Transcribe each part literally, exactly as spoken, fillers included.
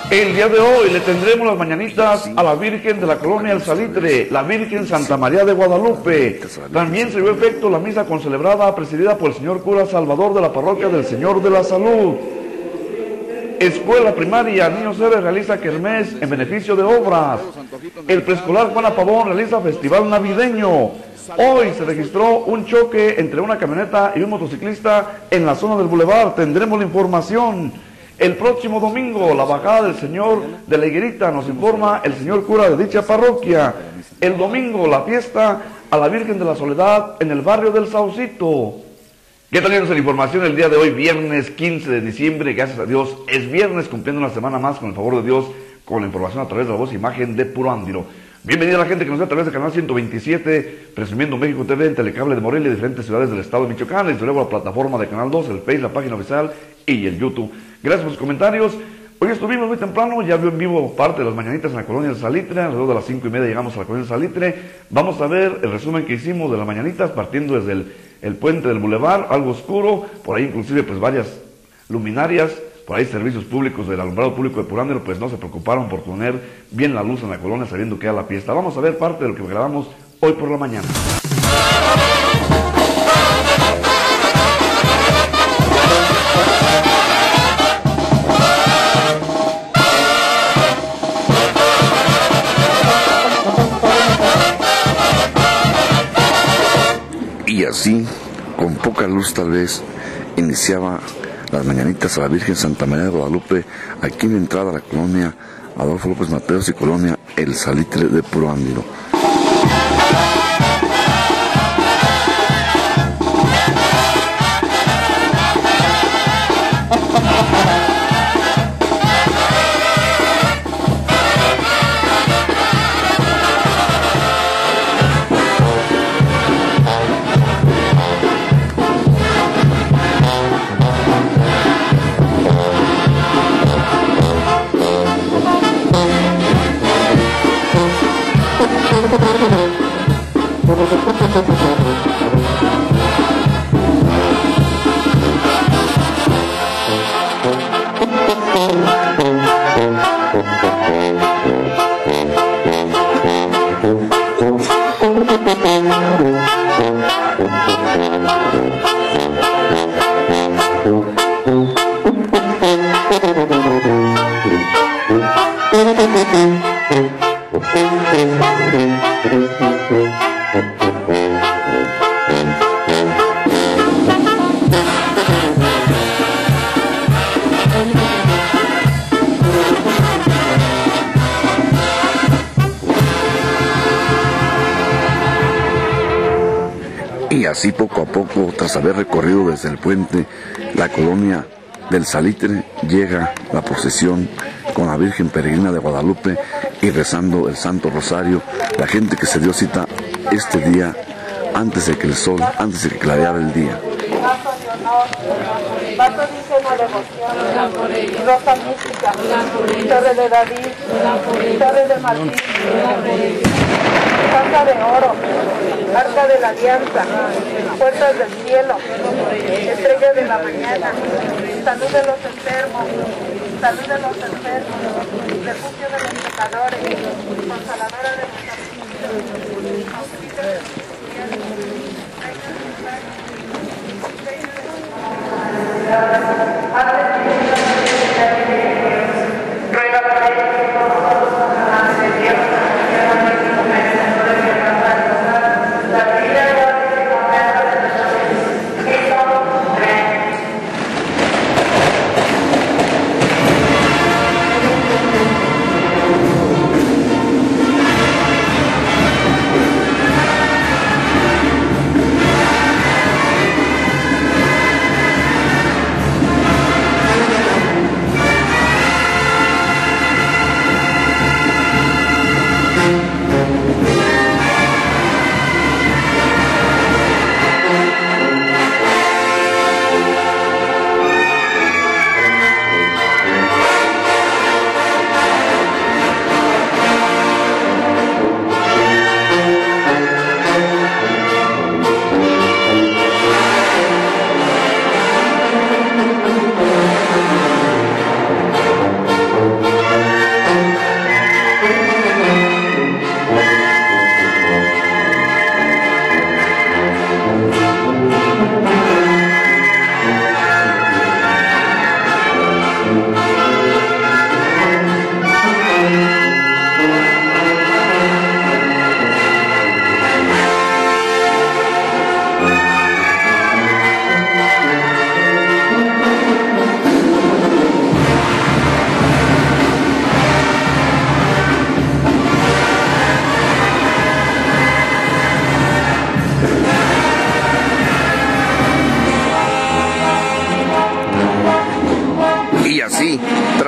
El día de hoy le tendremos las mañanitas a la Virgen de la Colonia El Salitre, la Virgen Santa María de Guadalupe. También se dio efecto la misa concelebrada presidida por el señor cura Salvador de la Parroquia del Señor de la Salud. Escuela Primaria Niño Ceres realiza kermés en beneficio de obras. El preescolar Juana Pavón realiza festival navideño. Hoy se registró un choque entre una camioneta y un motociclista en la zona del bulevar. Tendremos la información. El próximo domingo, la bajada del Señor de la Higuerita, nos informa el señor cura de dicha parroquia. El domingo, la fiesta a la Virgen de la Soledad en el barrio del Saucito. ¿Qué tal es la información el día de hoy, viernes quince de diciembre? Gracias a Dios, es viernes, cumpliendo una semana más con el favor de Dios, con la información a través de la voz e imagen de Puro Ándiro. Bienvenida a la gente que nos ve a través del canal ciento veintisiete, Presumiendo México T V, en Telecable de Morelia y diferentes ciudades del estado de Michoacán, desde luego la plataforma de Canal dos, el Face, la página oficial y el YouTube. Gracias por sus comentarios. Hoy estuvimos muy temprano, ya vio en vivo parte de las mañanitas en la Colonia del Salitre. Alrededor de las cinco y media llegamos a la Colonia del Salitre. Vamos a ver el resumen que hicimos de las mañanitas, partiendo desde el, el puente del bulevar, algo oscuro, por ahí inclusive pues varias luminarias, por ahí servicios públicos del alumbrado público de Puro Ándiro, pues no se preocuparon por poner bien la luz en la colonia sabiendo que era la fiesta. Vamos a ver parte de lo que grabamos hoy por la mañana. Y así, con poca luz tal vez, iniciaba las mañanitas a la Virgen Santa María de Guadalupe, aquí en la entrada a la colonia Adolfo López Mateos y colonia El Salitre de Puro Ándiro. Y así poco a poco, tras haber recorrido desde el puente la colonia del Salitre, llega la procesión con la Virgen Peregrina de Guadalupe y rezando el Santo Rosario, la gente que se dio cita este día antes de que el sol, antes de que clareara el día. Vaso de honor, vaso de ingenua devoción, rosa mística, torre de David, torre de Martín, casa de oro, arca de la alianza, puertas del cielo, estrella de la mañana, salud de los enfermos, salud de los enfermos, refugio de los pecadores, consoladora de los afligidos, ruega por ellos por nosotros, Madre de Dios, que no nos convencemos de que nos va a ayudar, la vida de Dios y el momento de nuestra vida. Cristo, amén.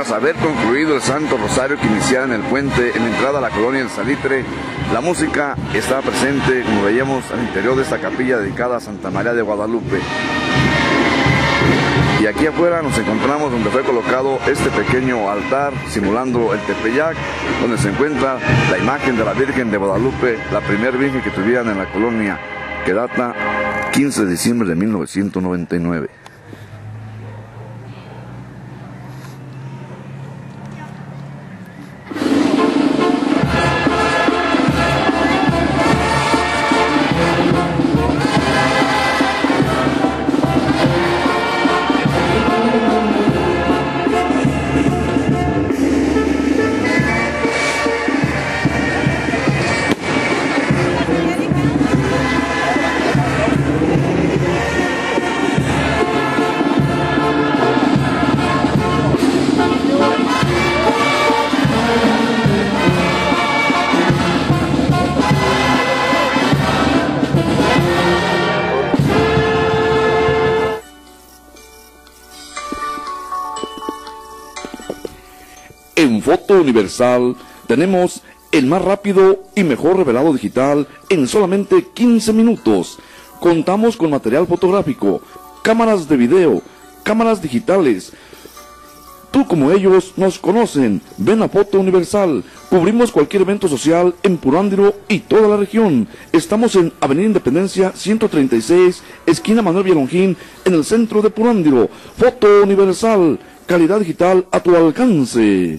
Tras haber concluido el Santo Rosario que iniciara en el puente en la entrada a la colonia del Salitre, la música estaba presente, como veíamos, al interior de esta capilla dedicada a Santa María de Guadalupe. Y aquí afuera nos encontramos donde fue colocado este pequeño altar simulando el Tepeyac, donde se encuentra la imagen de la Virgen de Guadalupe, la primera virgen que tuvieran en la colonia, que data quince de diciembre de mil novecientos noventa y nueve. En Foto Universal tenemos el más rápido y mejor revelado digital en solamente quince minutos. Contamos con material fotográfico, cámaras de video, cámaras digitales. Tú como ellos nos conocen. Ven a Foto Universal. Cubrimos cualquier evento social en Purándiro y toda la región. Estamos en Avenida Independencia ciento treinta y seis, esquina Manuel Villalongín, en el centro de Purándiro. Foto Universal. Calidad digital a tu alcance.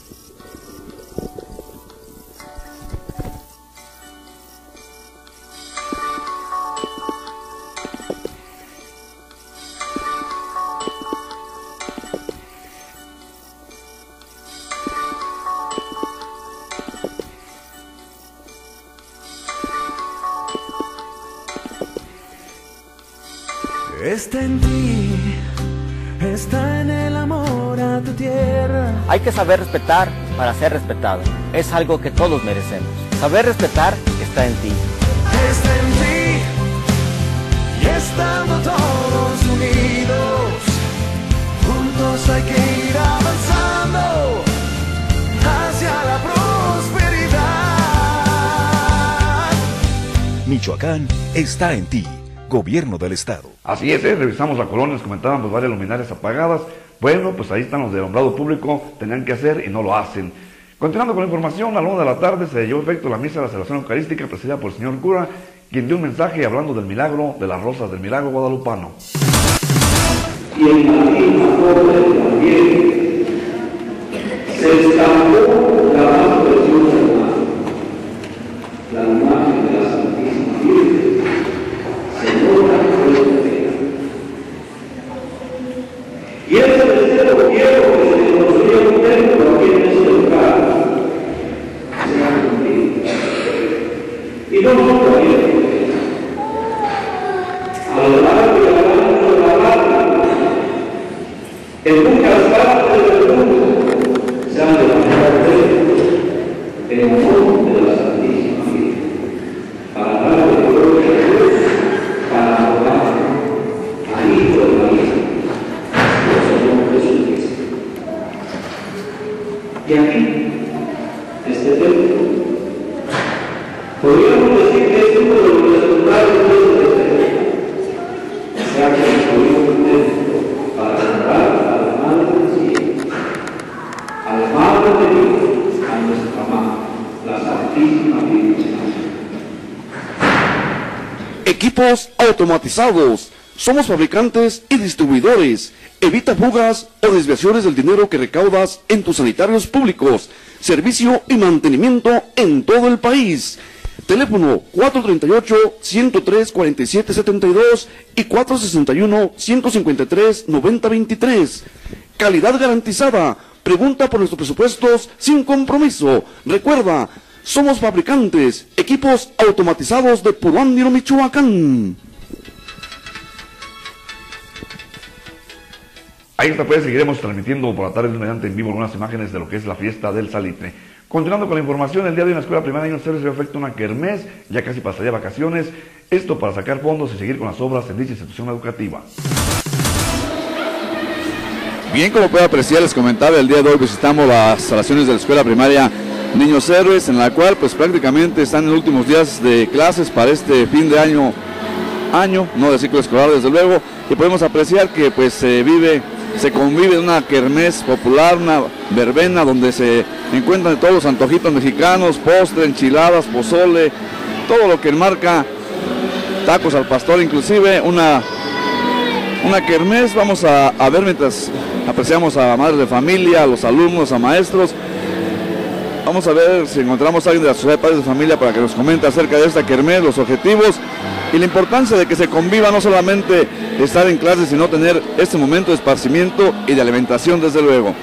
Está en ti, está en el amor a tu tierra. Hay que saber respetar para ser respetado. Es algo que todos merecemos. Saber respetar está en ti. Está en ti, y estando todos unidos, juntos hay que ir avanzando hacia la prosperidad. Michoacán está en ti. Gobierno del Estado. Así es, ¿eh? Revisamos la colonia, nos comentaban pues varias luminarias apagadas. Bueno, pues ahí están los del alumbrado público, tenían que hacer y no lo hacen. Continuando con la información, a la una de la tarde se llevó efecto la misa de la celebración eucarística presidida por el señor cura, quien dio un mensaje hablando del milagro de las rosas del milagro guadalupano. Y en la misma forma también se estampó la más preciosa imagen, la imagen de la Santísima Virgen, Señora de la Fe. Y ese deseo quiero que se construya un templo aquí en este lugar, sea cumplido. Y no solo ahí, a lo largo y a lo largo de la barra, en muchas partes del mundo se han levantado templos en honor de la Santísima Virgen, para darle gloria a Dios, para adorar al Hijo de María, el Señor Jesucristo. Y aquí, este templo, podríamos decir que es uno de los resultados de este templo. Se ha construido un templo para honrar a la Madre del Cielo, a la Madre de Dios, a nuestra Madre, la Santísima Virgen. Equipos automatizados. Somos fabricantes y distribuidores. Evita fugas o desviaciones del dinero que recaudas en tus sanitarios públicos. Servicio y mantenimiento en todo el país. Teléfono cuatro treinta y ocho, ciento tres, cuarenta y siete setenta y dos y cuatro sesenta y uno, ciento cincuenta y tres, noventa veintitrés. Calidad garantizada. Pregunta por nuestros presupuestos sin compromiso. Recuerda, somos fabricantes, equipos automatizados de Purándiro, Michoacán. Ahí está, pues seguiremos transmitiendo por la tarde mediante en vivo algunas imágenes de lo que es la fiesta del Salitre. Continuando con la información, el día de hoy en la escuela primaria año cero se efectúa una kermés, ya casi pasaría vacaciones, esto para sacar fondos y seguir con las obras en dicha institución educativa. Bien, como puede apreciar, les comentaba, el día de hoy visitamos las instalaciones de la escuela primaria Niños Héroes, en la cual pues prácticamente están en los últimos días de clases para este fin de año, año, no de ciclo escolar desde luego, y podemos apreciar que pues se vive, se convive una kermés popular, una verbena donde se encuentran todos los antojitos mexicanos, postre, enchiladas, pozole, todo lo que enmarca tacos al pastor, inclusive una, una kermés. Vamos a, a ver mientras apreciamos a madres de familia, a los alumnos, a maestros. Vamos a ver si encontramos a alguien de la Sociedad de Padres de Familia para que nos comente acerca de esta kermés, los objetivos y la importancia de que se conviva, no solamente estar en clase, sino tener este momento de esparcimiento y de alimentación, desde luego.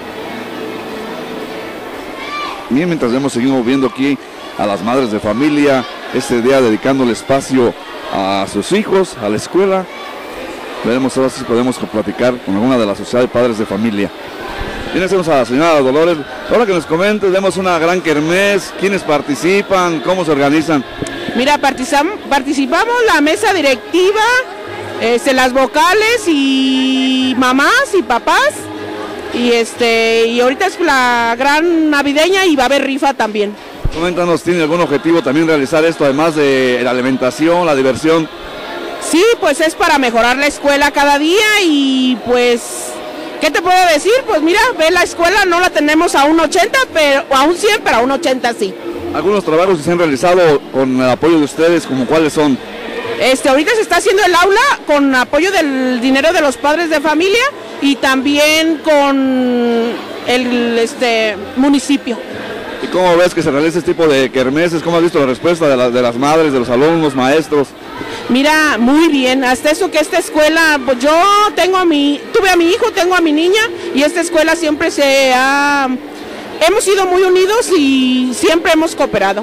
Bien, mientras hemos seguido viendo aquí a las madres de familia, este día dedicando el espacio a sus hijos, a la escuela, veremos ahora si podemos platicar con alguna de la Sociedad de Padres de Familia. Bien, hacemos a la señora Dolores. Ahora que nos comentes, vemos una gran kermés. ¿Quiénes participan? ¿Cómo se organizan? Mira, participamos, participamos la mesa directiva, este, las vocales y mamás y papás. Y este y ahorita es la gran navideña y va a haber rifa también. Coméntanos, ¿tiene algún objetivo también realizar esto, además de la alimentación, la diversión? Sí, pues es para mejorar la escuela cada día y pues... ¿qué te puedo decir? Pues mira, ve la escuela, no la tenemos a un ochenta, pero a un cien, pero a un ochenta sí. ¿Algunos trabajos que se han realizado con el apoyo de ustedes, como cuáles son? Este, ahorita se está haciendo el aula con apoyo del dinero de los padres de familia y también con el este, municipio. ¿Y cómo ves que se realiza este tipo de kermeses? ¿Cómo has visto la respuesta de, la, de las madres, de los alumnos, maestros? Mira, muy bien, hasta eso que esta escuela, pues yo tengo a mi, tuve a mi hijo, tengo a mi niña y esta escuela siempre se ha, hemos sido muy unidos y siempre hemos cooperado.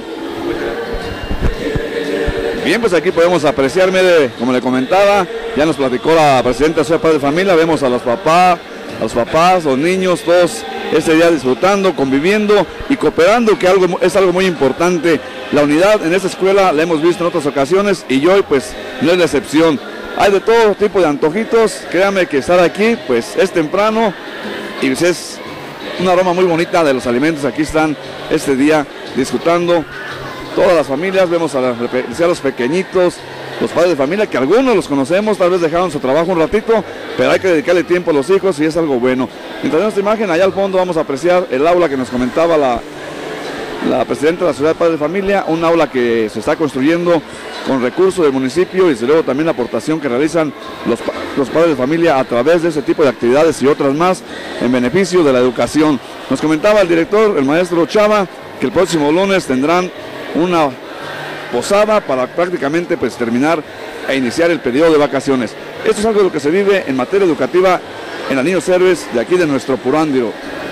Bien, pues aquí podemos apreciar, mire, como le comentaba, ya nos platicó la presidenta de la Sociedad de Padres de Familia, vemos a los papás, a los papás, los niños, todos este día disfrutando, conviviendo y cooperando, que algo, es algo muy importante. La unidad en esta escuela la hemos visto en otras ocasiones y hoy pues no es la excepción. Hay de todo tipo de antojitos, créanme que estar aquí pues es temprano y pues, es una aroma muy bonita de los alimentos. Aquí están este día disfrutando todas las familias, vemos a, la, a los pequeñitos, los padres de familia, que algunos los conocemos, tal vez dejaron su trabajo un ratito, pero hay que dedicarle tiempo a los hijos y es algo bueno. Mientras vemos esta imagen, allá al fondo vamos a apreciar el aula que nos comentaba la, la presidenta de la Sociedad de Padres de Familia, un aula que se está construyendo con recursos del municipio y desde luego también la aportación que realizan los, los padres de familia a través de ese tipo de actividades y otras más en beneficio de la educación. Nos comentaba el director, el maestro Chava, que el próximo lunes tendrán una posada para prácticamente pues terminar e iniciar el periodo de vacaciones. Esto es algo de lo que se vive en materia educativa en la Niños Héroes de aquí de nuestro Purándiro.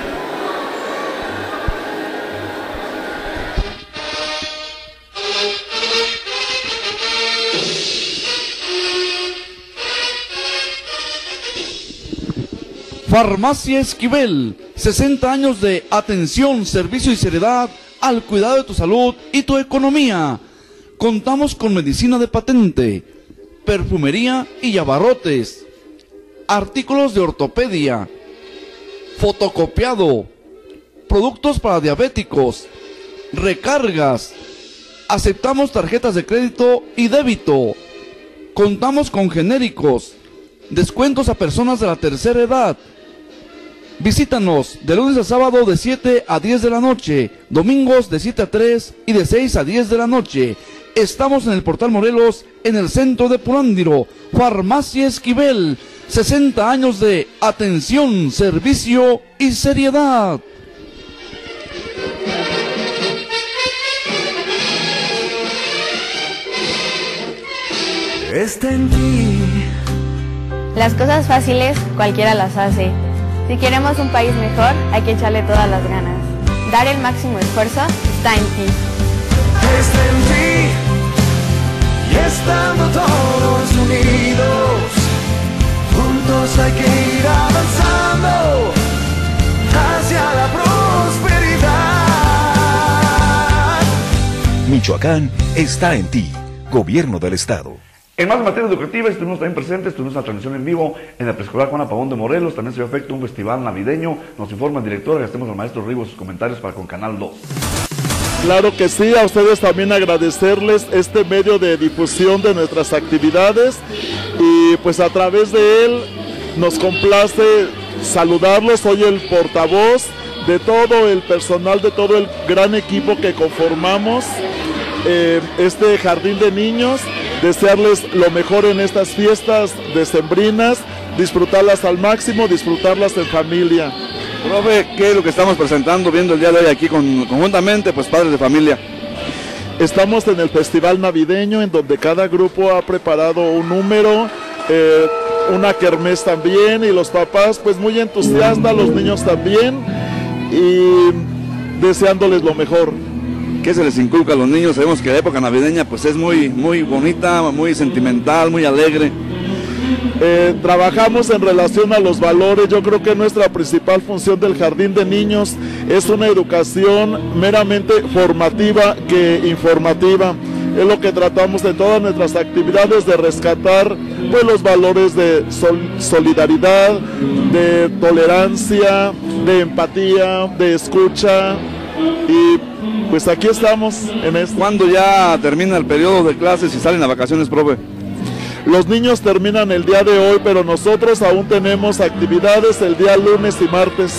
Farmacia Esquivel, sesenta años de atención, servicio y seriedad al cuidado de tu salud y tu economía. Contamos con medicina de patente, perfumería y abarrotes, artículos de ortopedia, fotocopiado, productos para diabéticos, recargas. Aceptamos tarjetas de crédito y débito. Contamos con genéricos, descuentos a personas de la tercera edad. Visítanos de lunes a sábado de siete a diez de la noche, domingos de siete a tres y de seis a diez de la noche. Estamos en el Portal Morelos, en el centro de Purándiro. Farmacia Esquivel, sesenta años de atención, servicio y seriedad. Está en ti. Las cosas fáciles cualquiera las hace. Si queremos un país mejor, hay que echarle todas las ganas. Dar el máximo esfuerzo está en ti. Está en ti. Y estando todos unidos, juntos hay que ir avanzando hacia la prosperidad. Michoacán está en ti. Gobierno del Estado. En más materia educativa estuvimos también presentes, tuvimos una transmisión en vivo en el preescolar Juana Pavón de Morelos, también se dio efecto un festival navideño, nos informa el director, agradecemos al maestro Rigo sus comentarios para con Canal dos. Claro que sí, a ustedes también agradecerles este medio de difusión de nuestras actividades y pues a través de él nos complace saludarlos, soy el portavoz de todo el personal, de todo el gran equipo que conformamos eh, este jardín de niños, desearles lo mejor en estas fiestas decembrinas, disfrutarlas al máximo, disfrutarlas en familia. Profe, ¿qué es lo que estamos presentando, viendo el día de hoy aquí con, conjuntamente, pues padres de familia? Estamos en el festival navideño en donde cada grupo ha preparado un número, eh, una kermés también y los papás pues muy entusiastas, los niños también y deseándoles lo mejor. ¿Qué se les inculca a los niños? Sabemos que la época navideña pues es muy, muy bonita, muy sentimental, muy alegre. Eh, trabajamos en relación a los valores. Yo creo que nuestra principal función del jardín de niños es una educación meramente formativa que informativa. Es lo que tratamos en todas nuestras actividades de rescatar pues los valores de sol solidaridad, de tolerancia, de empatía, de escucha y pues aquí estamos en esto. ¿Cuándo ya termina el periodo de clases y salen a vacaciones, profe? Los niños terminan el día de hoy, pero nosotros aún tenemos actividades el día lunes y martes.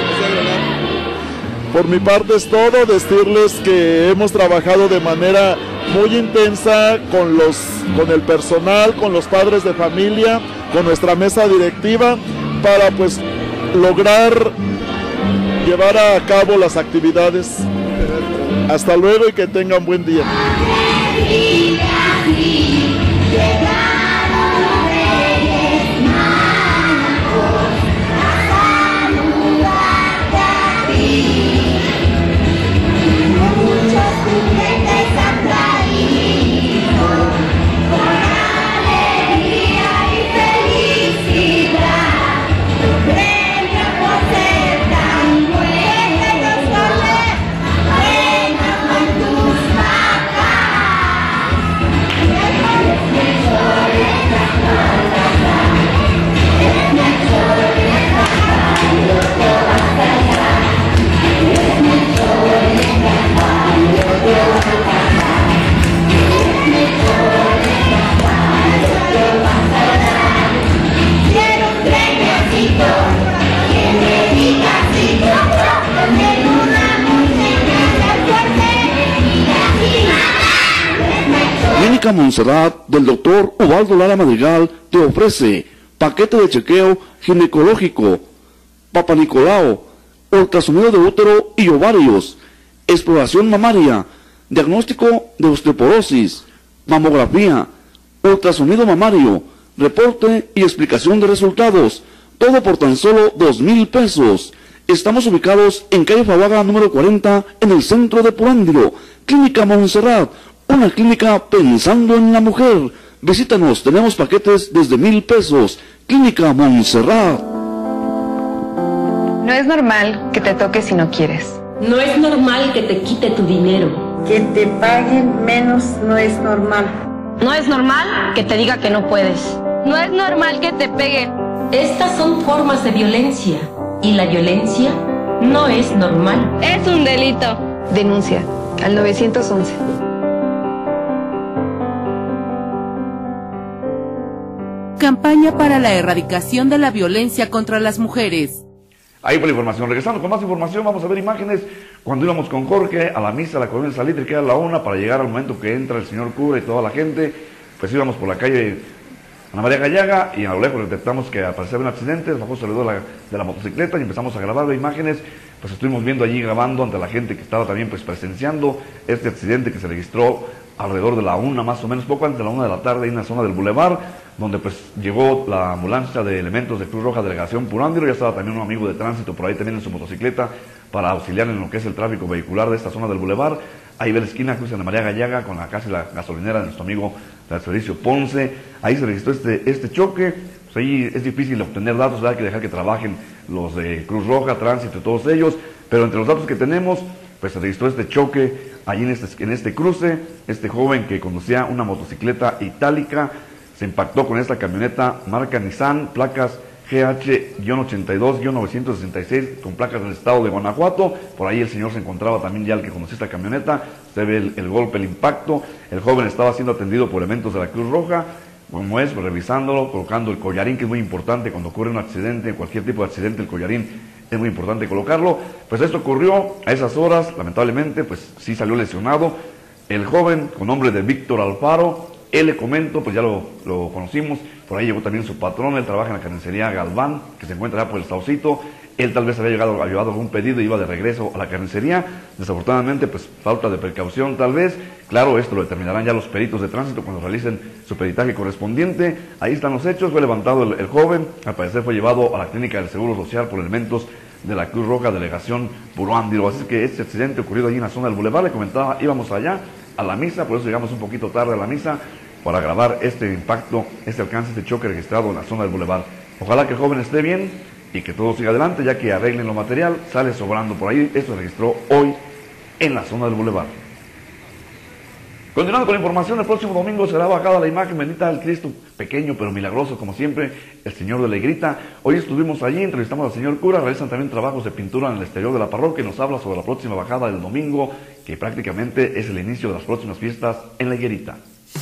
Por mi parte es todo, decirles que hemos trabajado de manera muy intensa con, los, con el personal, con los padres de familia, con nuestra mesa directiva, para pues lograr llevar a cabo las actividades. Hasta luego y que tengan buen día. Clínica Montserrat del doctor Ubaldo Lara Madrigal te ofrece paquete de chequeo ginecológico, Papa Nicolau, ultrasonido de útero y ovarios, exploración mamaria, diagnóstico de osteoporosis, mamografía, ultrasonido mamario, reporte y explicación de resultados, todo por tan solo dos mil pesos. Estamos ubicados en calle Fabaga número cuarenta en el centro de Purándiro. Clínica Montserrat, una clínica pensando en la mujer. Visítanos, tenemos paquetes desde mil pesos. Clínica Montserrat. No es normal que te toques si no quieres. No es normal que te quite tu dinero. Que te paguen menos no es normal. No es normal que te diga que no puedes. No es normal que te peguen. Estas son formas de violencia y la violencia no es normal. Es un delito. Denuncia al nueve once. Campaña para la erradicación de la violencia contra las mujeres. Ahí por la información. Regresando con más información, vamos a ver imágenes cuando íbamos con Jorge a la misa de la Colonia del Salitre, que era la una, para llegar al momento que entra el señor cura y toda la gente. Pues íbamos por la calle Ana María Gallaga y a lo lejos detectamos que aparecía un accidente, bajó el de la, de la motocicleta y empezamos a grabar imágenes. Pues estuvimos viendo allí, grabando ante la gente que estaba también pues presenciando este accidente que se registró alrededor de la una, más o menos, poco antes de la una de la tarde, en la zona del Boulevard, donde pues llegó la ambulancia de elementos de Cruz Roja Delegación Purándiro. Ya estaba también un amigo de tránsito por ahí también en su motocicleta para auxiliar en lo que es el tráfico vehicular de esta zona del Boulevard. Ahí ve la esquina, Cruz de María Gallaga, con la casi la gasolinera de nuestro amigo del servicio Ponce. Ahí se registró este, este choque. Pues ahí es difícil obtener datos, hay que dejar que trabajen los de Cruz Roja, Tránsito y todos ellos, pero entre los datos que tenemos, pues se registró este choque allí en este, en este cruce. Este joven que conducía una motocicleta itálica se impactó con esta camioneta marca Nissan, placas G H ochenta y dos novecientos sesenta y seis, con placas del estado de Guanajuato. Por ahí el señor se encontraba también, ya el que conocía esta camioneta. Se ve el, el golpe, el impacto. El joven estaba siendo atendido por elementos de la Cruz Roja, como es, revisándolo, colocando el collarín, que es muy importante cuando ocurre un accidente, cualquier tipo de accidente, el collarín es muy importante colocarlo. Pues esto ocurrió a esas horas, lamentablemente, pues sí salió lesionado el joven, con nombre de Víctor Alfaro. Él, le comento, pues ya lo, lo conocimos, por ahí llegó también su patrón. Él trabaja en la carnicería Galván, que se encuentra allá por el Saucito. Él tal vez había llegado, había llevado algún pedido y iba de regreso a la carnicería. Desafortunadamente, pues falta de precaución tal vez. Claro, esto lo determinarán ya los peritos de tránsito cuando realicen su peritaje correspondiente. Ahí están los hechos. Fue levantado el, el joven, al parecer fue llevado a la clínica del Seguro Social por elementos de la Cruz Roja, delegación Puruándiro. Así que este accidente ocurrido allí en la zona del bulevar, le comentaba, íbamos allá a la misa, por eso llegamos un poquito tarde a la misa, para grabar este impacto, este alcance, este choque registrado en la zona del bulevar. Ojalá que el joven esté bien y que todo siga adelante, ya que arreglen lo material, sale sobrando por ahí. Esto se registró hoy en la zona del bulevar. Continuando con la información, el próximo domingo será bajada la imagen bendita del Cristo, pequeño pero milagroso, como siempre, el Señor de la Higuerita. Hoy estuvimos allí, entrevistamos al señor cura, realizan también trabajos de pintura en el exterior de la parroquia y nos habla sobre la próxima bajada del domingo, que prácticamente es el inicio de las próximas fiestas en la Higuerita.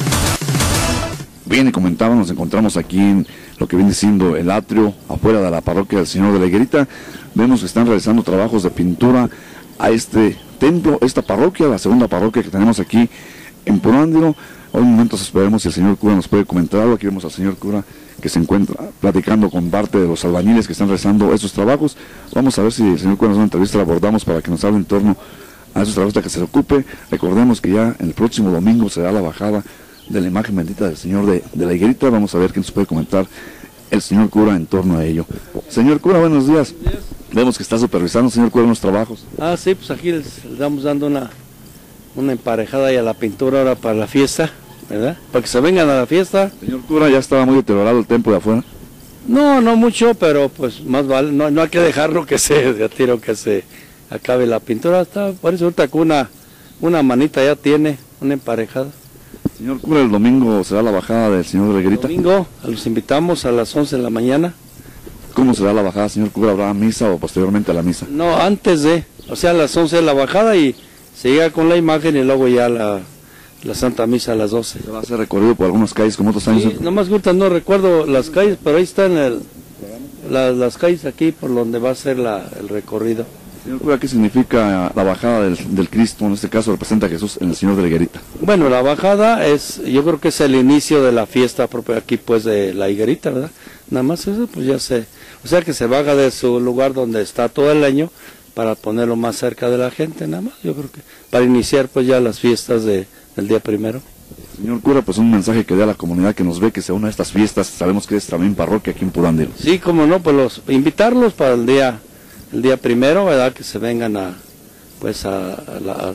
Bien, y comentaba, nos encontramos aquí en lo que viene siendo el atrio, afuera de la parroquia del Señor de la Higuerita. Vemos que están realizando trabajos de pintura a este templo, esta parroquia, la segunda parroquia que tenemos aquí en Puruándiro. Hoy en momentos esperemos si el señor cura nos puede comentar algo. Aquí vemos al señor cura que se encuentra platicando con parte de los albañiles que están realizando estos trabajos. Vamos a ver si el señor cura nos da una entrevista, la abordamos para que nos hable en torno a esos trabajos que se ocupe. Recordemos que ya el próximo domingo será la bajada de la imagen bendita del Señor de, de la Higuerita. Vamos a ver qué nos puede comentar el señor cura en torno a ello. Señor cura, buenos días. Buenos días. Vemos que está supervisando, señor cura, unos trabajos. Ah, sí, pues aquí les, les damos dando una, una emparejada y a la pintura ahora para la fiesta, ¿verdad? Para que se vengan a la fiesta. Señor cura, ya estaba muy deteriorado el templo de afuera. No, no mucho, pero pues más vale, no, no hay que dejarlo que se, de a tiro que se acabe la pintura. Está, por eso ahorita con una, una manita ya tiene, una emparejada. Señor cura, el domingo será la bajada del Señor de la Higuerita. El domingo, los invitamos a las once de la mañana. ¿Cómo será la bajada, señor cura? ¿Habrá misa o posteriormente a la misa? No, antes de, o sea, a las once de la bajada y se llega con la imagen y luego ya la, la Santa Misa a las doce. ¿Se va a hacer recorrido por algunas calles como otros años? Sí, nomás gusta, no recuerdo las calles, pero ahí están el, la, las calles aquí por donde va a ser la, el recorrido. Señor cura, ¿qué significa la bajada del, del Cristo? En este caso representa a Jesús en el Señor de la Higuerita. Bueno, la bajada es, yo creo que es el inicio de la fiesta propia aquí pues de la Higuerita, ¿verdad? Nada más eso, pues ya sé. O sea que se baja de su lugar donde está todo el año para ponerlo más cerca de la gente, nada más. Yo creo que para iniciar pues ya las fiestas de, del día primero. Señor cura, pues un mensaje que dé a la comunidad que nos ve, que se una a estas fiestas. Sabemos que es también parroquia aquí en Puruándiro. Sí, como no, pues los, invitarlos para el día el día primero, ¿verdad? Que se vengan a pues a, a, la,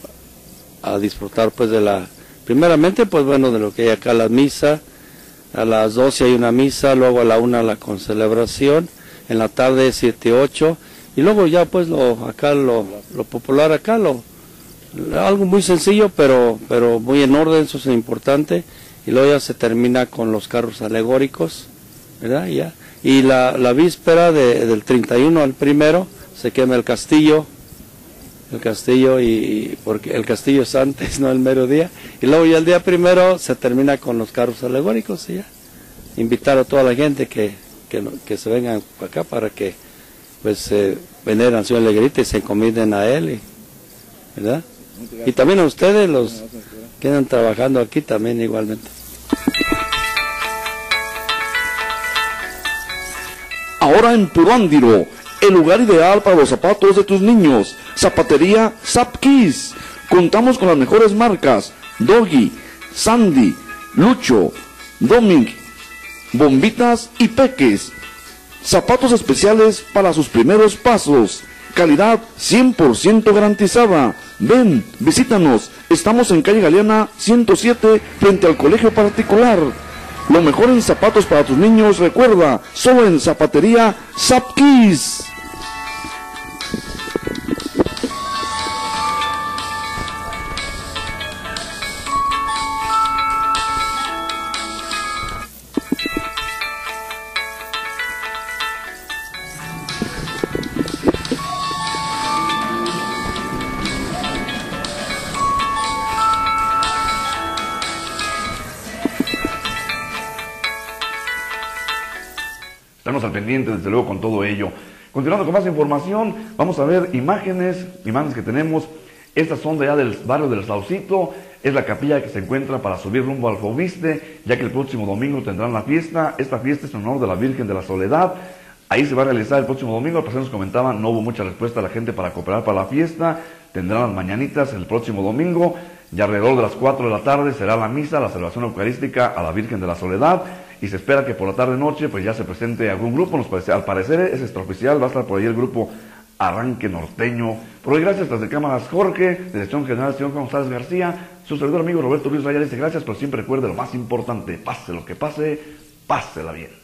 a disfrutar pues de la, primeramente pues bueno, de lo que hay acá, la misa. A las doce hay una misa, luego a la una la concelebración, en la tarde siete, ocho, y luego ya pues lo acá lo, lo popular acá, lo, algo muy sencillo pero pero muy en orden, eso es importante, y luego ya se termina con los carros alegóricos, ¿verdad? Y, ya. y la, la víspera de, del treinta y uno al primero se quema el castillo, el castillo y porque el castillo es antes, no el mero día, y luego ya el día primero se termina con los carros alegóricos y ya invitar a toda la gente que, que, que se vengan acá para que pues eh, veneren al Señor de la Higuerita y se encomiden a él, y, ¿verdad? Y también a ustedes los que andan trabajando aquí también igualmente. Ahora en Puruándiro, el lugar ideal para los zapatos de tus niños. Zapatería Zapkiss. Contamos con las mejores marcas: Doggy, Sandy, Lucho, Dominic, Bombitas y Peques. Zapatos especiales para sus primeros pasos. Calidad cien por ciento garantizada. Ven, visítanos. Estamos en calle Galeana ciento siete, frente al colegio particular. Lo mejor en zapatos para tus niños, recuerda, solo en Zapatería Zapkiss. Estamos al pendiente, desde luego, con todo ello. Continuando con más información, vamos a ver imágenes, imágenes que tenemos. Estas son de allá del barrio del Saucito. Es la capilla que se encuentra para subir rumbo al Fobiste, ya que el próximo domingo tendrán la fiesta. Esta fiesta es en honor de la Virgen de la Soledad. Ahí se va a realizar el próximo domingo. Al pasar nos comentaban, no hubo mucha respuesta a la gente para cooperar para la fiesta. Tendrán las mañanitas el próximo domingo. Y alrededor de las cuatro de la tarde será la misa, la celebración eucarística a la Virgen de la Soledad. Y se espera que por la tarde-noche pues ya se presente algún grupo. Nos parece, al parecer es extraoficial, va a estar por ahí el grupo Arranque Norteño. Por hoy, gracias desde cámaras Jorge, dirección general el señor Juan González García, su servidor amigo Roberto Luis Raya dice gracias, pero siempre recuerde lo más importante, pase lo que pase, pásela bien.